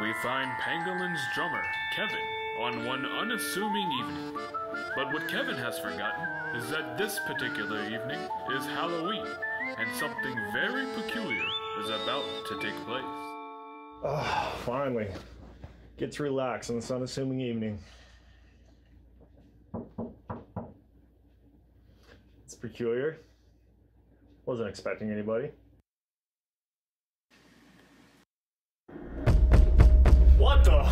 we find Pangolin's drummer, Kevin, on one unassuming evening. But what Kevin has forgotten is that this particular evening is Halloween, and something very peculiar is about to take place. Finally. Get to relax on this unassuming evening. It's peculiar. Wasn't expecting anybody. What the?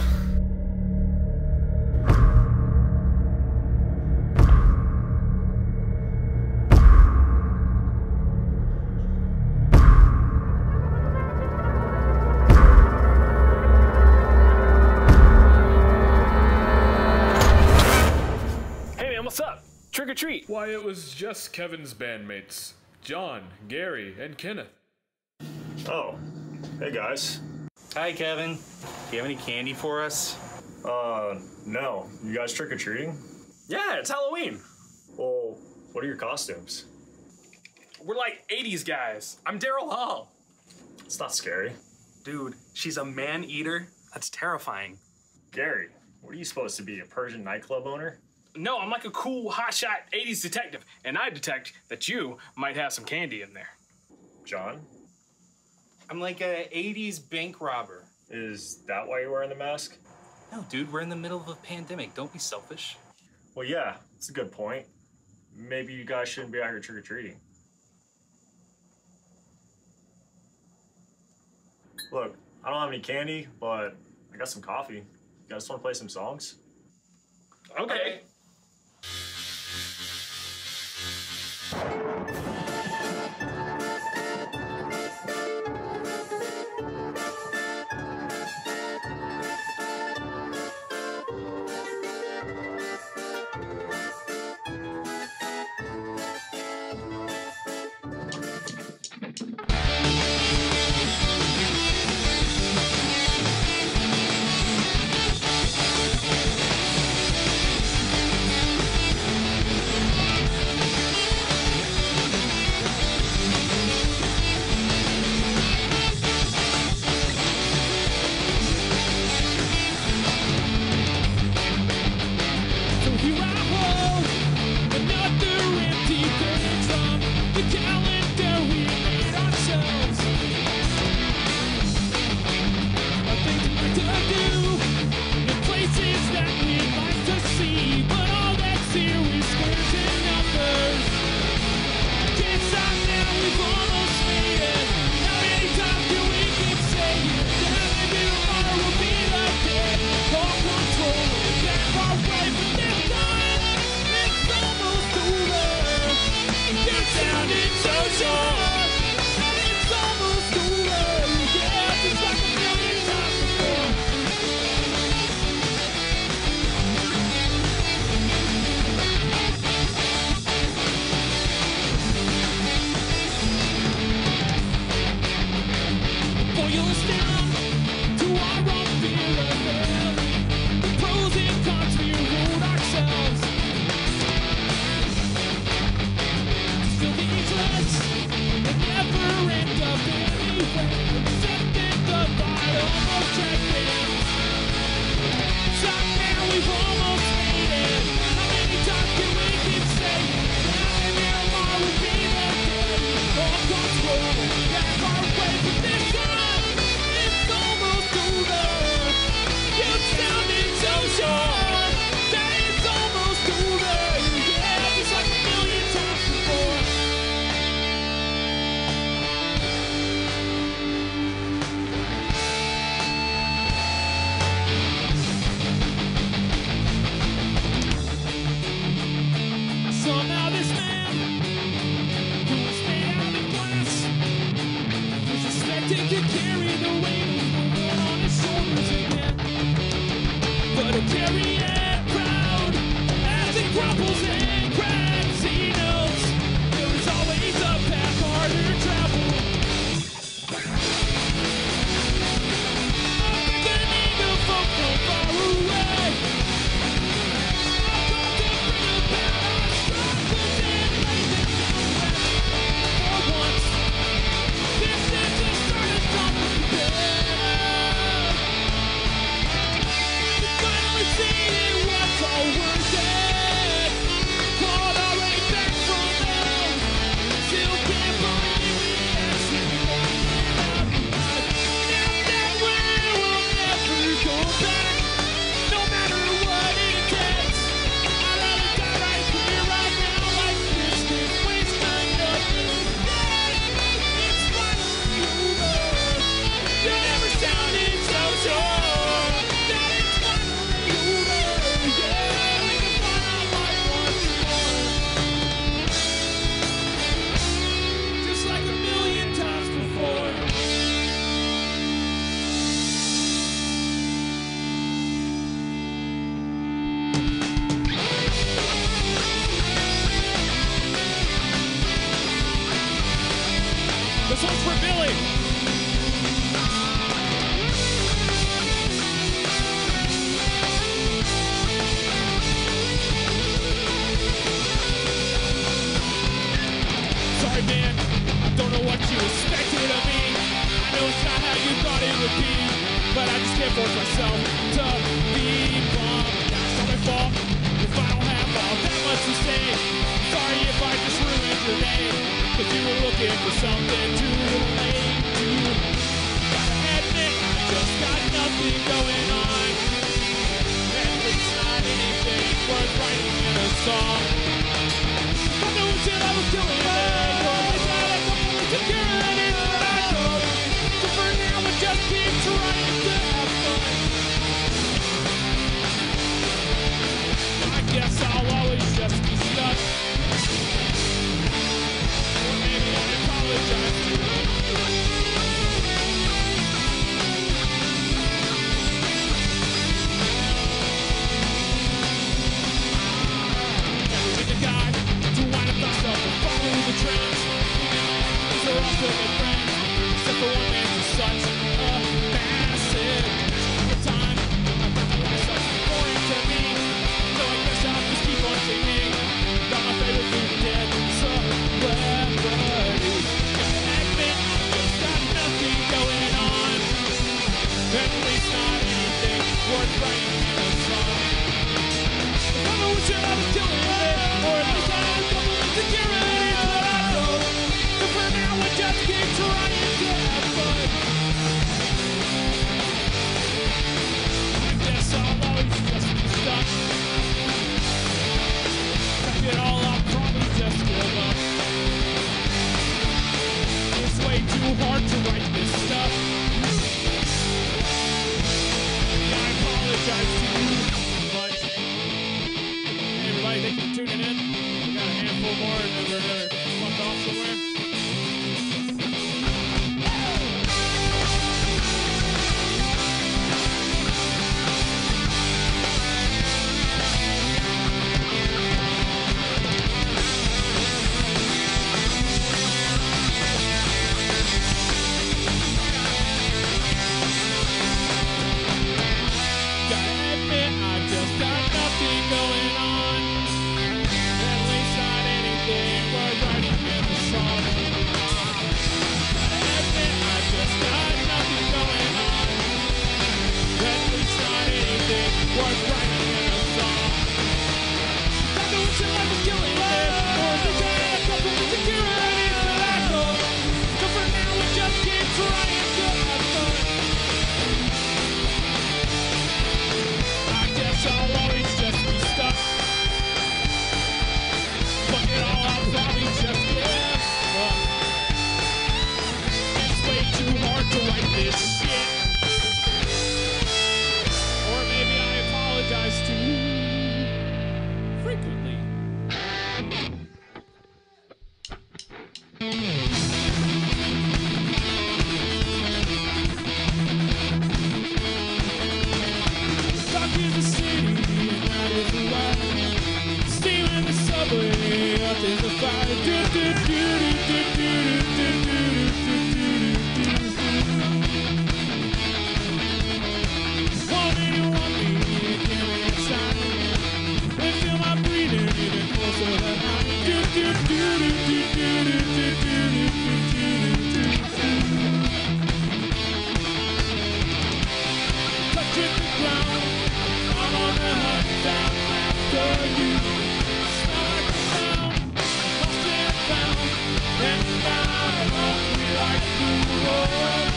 What's up? Trick or treat. Why, it was just Kevin's bandmates, John, Gary, and Kenneth. Oh, hey guys. Hi, Kevin. Do you have any candy for us? No. You guys trick-or-treating? Yeah, it's Halloween. Well, what are your costumes? We're like 80s guys. I'm Daryl Hall. It's not scary. Dude, she's a man-eater. That's terrifying. Gary, what are you supposed to be, a Persian nightclub owner? No, I'm like a cool, hotshot 80s detective, and I detect that you might have some candy in there. John? I'm like a 80s bank robber. Is that why you're wearing the mask? No, dude, we're in the middle of a pandemic. Don't be selfish. Well, yeah, it's a good point. Maybe you guys shouldn't be out here trick-or-treating. Look, I don't have any candy, but I got some coffee. You guys want to play some songs? Okay. This one's for Billy. Sorry, man, I don't know what you expected of me. I know it's not how you thought it would be, but I just can't force myself to be bummed. Now it's not my fault if I don't have all that much to say. Sorry if I just ruined your day, if you were looking for something to relate to. Gotta admit, I just got nothing going on. At least not anything worth writing in a song. I knew until I was killing it, or at least I had a couple of securities that I know. So for now, I just keep trying to have fun. I guess I'll always just be stuck. Or maybe I apologize to you. Never been the guy to wind up myself and follow the trends. These are all still good friends, except for one man who's such a massive waste of time. I found my life such boring to me, so I guess I'll just keep on singing about my favorite food dead celebrity. Gotta admit, I just got nothing going on, at least not anything worth writing in a song. I know what I was killing it, or at least I had a couple of securities that I know. But for now, I just keep trying to have fun. I guess I'll always just be stuck. Fuck it all, I'll probably just give up. It's way too hard to write this stuff. Yeah, I apologize to you, but hey, everybody, thank you for tuning in. We got a handful more, and then we're fucked off somewhere. Gotta admit, I just got nothing going on. At least not anything worth writing in a song. Gotta admit, I just got nothing going on. At least not anything worth writing in a song. I knew until I was killing it, or at least I had a couple of securities that I know. So for now, I just keep trying to have fun. I guess I'll always just be stuck. Fuck it all, I'll probably just give up. It's way too hard to write this shit. Or maybe I apologize too frequently. Stuck in the city, and out is the light. Stealing the subway, up in the fire. Want me, you can't be inside. And feel my breathing even closer than touching the ground, I'm on the hunt down after you. Smell like a sound, lost and found, and found hungry like the world.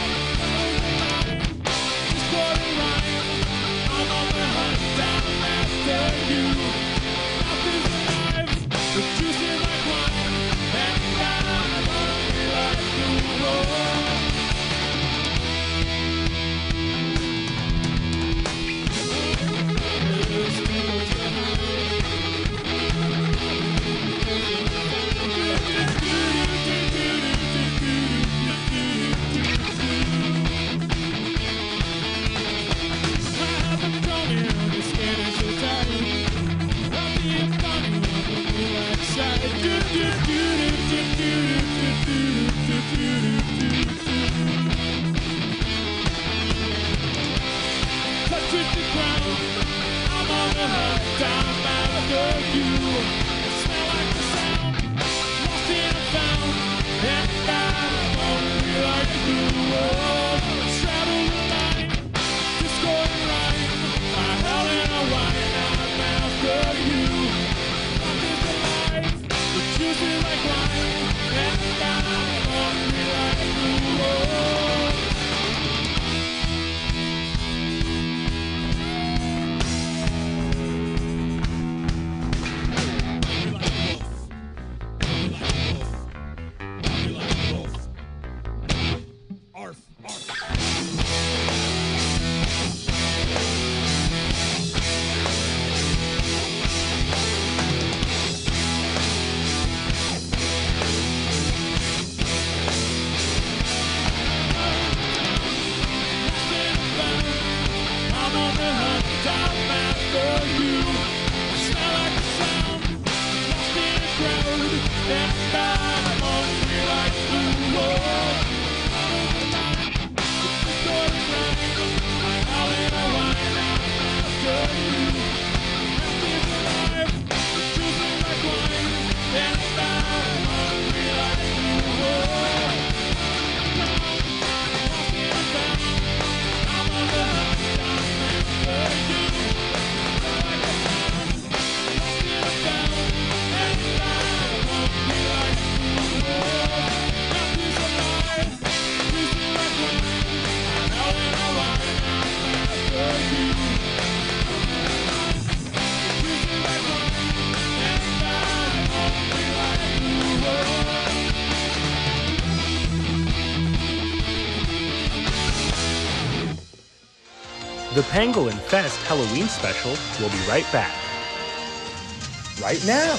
Just for a rhyme, I'm on the hunt down after you. Mouth is alive, the juice is like wine, and I'm hungry like the world. Do the hunt down after you. I smell like the sound, lost and found, and I'm hungry like you. Straddle the line, discord and rhyme. I hell and I whine, I'm after you. Life is alive, but juicy like wine, and I'm hungry like you. I'm on the hunt, I'm after you. Smell like the sound, lost in a crowd, and I'm hungry like you. It's going right, I howl and I whine, I'm after you. Health is alive, it's juicy like wine, and I'm hungry like you. Lost in a crowd, I'm on the hunt. The Pangolin Fest Halloween special will be right back. Right now.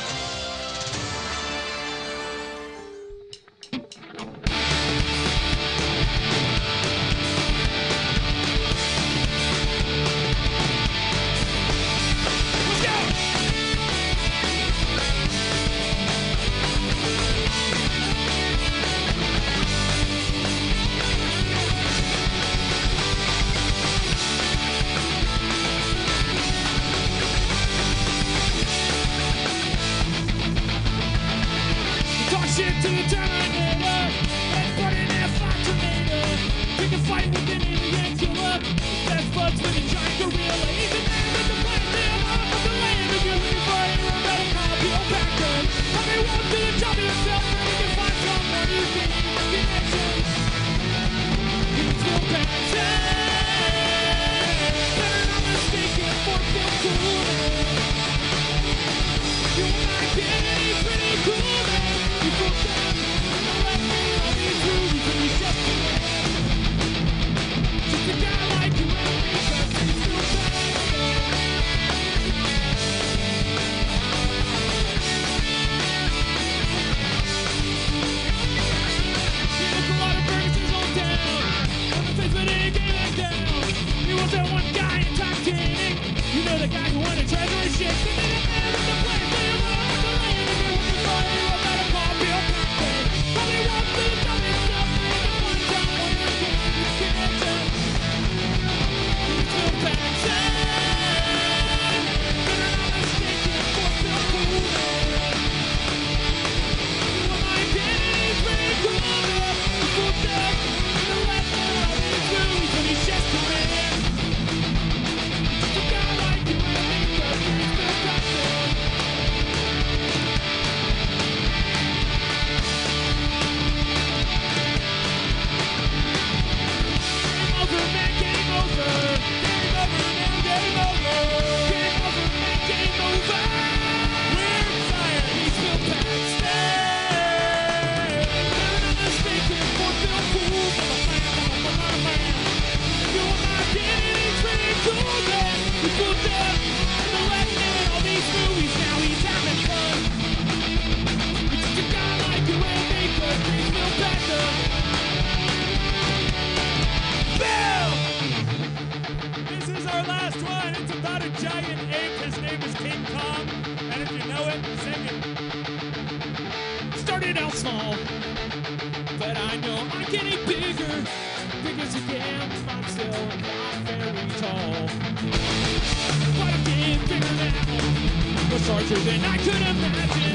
Talk shit to the Terminator. Let's put in there, fight Terminator. We can fight with an alien killer. Best buds with a giant gorilla. He's a man with a plan. They're all up the land. If you're looking for a hero, better call Bill Paxton. Let me walk to the top of yourself. And you can find someone you can make connections. He's Bill Paxton. Better not mistake him for Bill Coolman. You might get any pretty cool, man. You put them in the left hand of these movies and he's just a man. Just a guy like you and me, but he's still bad. He has a lot of burgers in his own town. On the face, but he ain't gave it down. He was that one guy in Titanic. You know the guy who won a treasure ship. And then the man with the plane, so you run off the land. If you're looking for a hero, better call Bill Paxton. Probably walk to the top of yourself, and you can find someone who can make these connections. He's Bill Paxton. Better not mistake him for Bill Coolman. You might get any pretty cool, man. You put them in the left hand of these movies and he's just a man. Just a guy like you and me, but he's Bill Paxton. Game over, man, game over. Game over, man, game over. Game over, man, game over. We're tired, he's Bill Paxton. Better not mistake him for Bill Coolman. You might get any pretty cool, man. You put them in the left hand of these movies, now he's having fun. He's just a guy like you and me, 'cause he's Bill Paxton. Bill! This is our last one. It's about a giant ape. His name is King Kong. And if you know it, sing it. Started out small, but I know I'm getting bigger. Because again, I'm still not very tall. But again, now. Much larger than I could imagine.